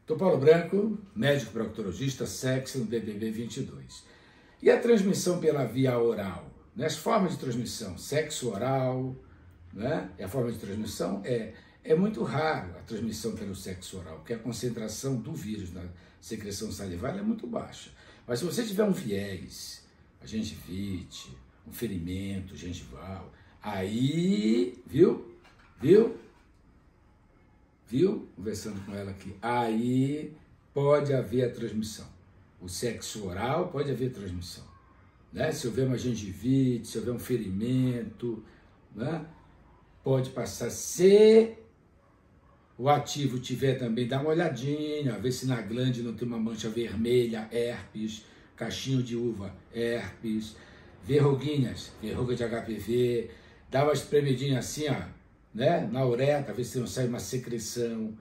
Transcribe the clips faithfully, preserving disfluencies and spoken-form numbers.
Doutor Paulo Branco, médico proctologista, sexo no B B B vinte e dois. E a transmissão pela via oral? As formas de transmissão, sexo oral, né? E a forma de transmissão é, é muito raro a transmissão pelo sexo oral, porque a concentração do vírus na secreção salivar é muito baixa. Mas se você tiver um viés, a gengivite, um ferimento gengival, aí, viu? Viu? Viu? Conversando com ela aqui. Aí pode haver a transmissão. O sexo oral pode haver transmissão. Né? Se houver uma gengivite, se houver um ferimento, né? Pode passar. Se o ativo tiver também, dá uma olhadinha, ver se na glande não tem uma mancha vermelha, herpes, cachinho de uva, herpes, verruguinhas, verruga de H P V, dá uma espremidinha assim, ó, né? Na uretra, ver se não sai uma secreção,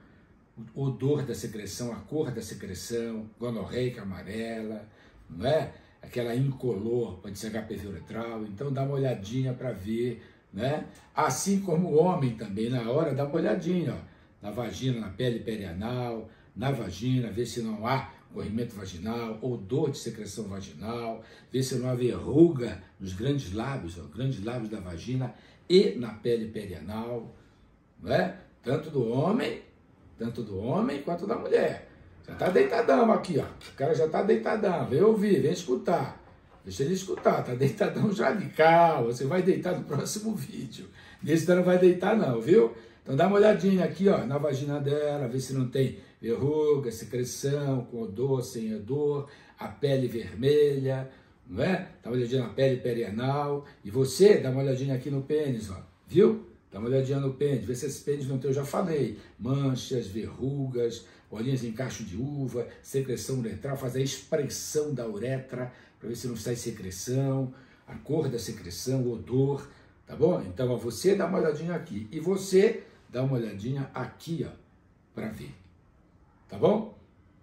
o odor da secreção, a cor da secreção, gonorreica amarela, não é? Aquela incolor, pode ser H P V uretral, então dá uma olhadinha para ver, né? Assim como o homem também, na hora, dá uma olhadinha, ó, na vagina, na pele perianal, na vagina, ver se não há corrimento vaginal, odor de secreção vaginal, ver se não há verruga nos grandes lábios, ó, grandes lábios da vagina e na pele perianal, não é? Tanto do homem, tanto do homem quanto da mulher. Já está deitadão aqui, ó. O cara já está deitadão. Vem ouvir, vem escutar. Deixa ele escutar. Está deitadão já de calma. Você vai deitar no próximo vídeo. Nesse não vai deitar não, viu? Então dá uma olhadinha aqui, ó, na vagina dela, vê se não tem verruga, secreção, com odor, sem odor, a pele vermelha, não é? Dá uma olhadinha na pele perianal. E você dá uma olhadinha aqui no pênis, ó. Viu? Dá uma olhadinha no pênis, vê se esse pênis não tem, eu já falei, manchas, verrugas, bolinhas em cacho de uva, secreção uretral, faz a expressão da uretra, para ver se não sai secreção, a cor da secreção, o odor, tá bom? Então, ó, você dá uma olhadinha aqui, e você dá uma olhadinha aqui, ó, para ver, tá bom?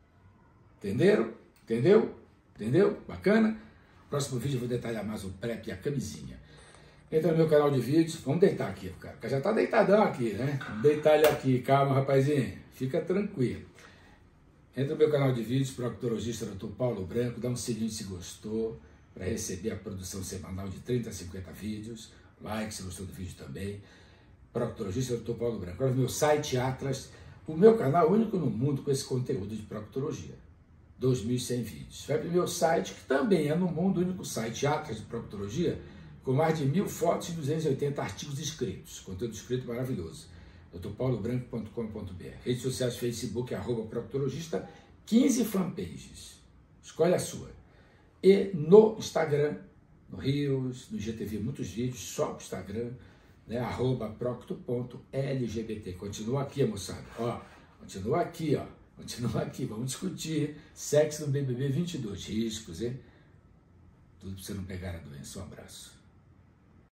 Entenderam? Entendeu? Entendeu? Bacana? Próximo vídeo eu vou detalhar mais o PrEP e a camisinha. Entra no meu canal de vídeos, vamos deitar aqui, cara, porque já tá deitadão aqui, né? Vamos deitar ele aqui, calma, rapazinho, fica tranquilo. Entra no meu canal de vídeos, proctologista doutor Paulo Branco, dá um sininho se gostou, para receber a produção semanal de trinta a cinquenta vídeos, like se gostou do vídeo também, proctologista doutor Paulo Branco. Agora, meu site Atlas, o meu canal único no mundo com esse conteúdo de proctologia, dois mil e cem vídeos. Vai para o meu site, que também é no mundo o único site Atlas de proctologia, com mais de mil fotos e duzentos e oitenta artigos escritos, conteúdo escrito maravilhoso. doutor paulo branco ponto com ponto br. Redes sociais, Facebook, arroba proctologista, quinze fanpages. Escolhe a sua. E no Instagram, no Rios, no I G T V, muitos vídeos, só no Instagram, né, arroba procto ponto L G B T. Continua aqui, moçada. Ó, continua aqui, ó. Continua aqui. Vamos discutir sexo no B B B vinte e dois. Riscos, hein? Tudo para você não pegar a doença. Um abraço.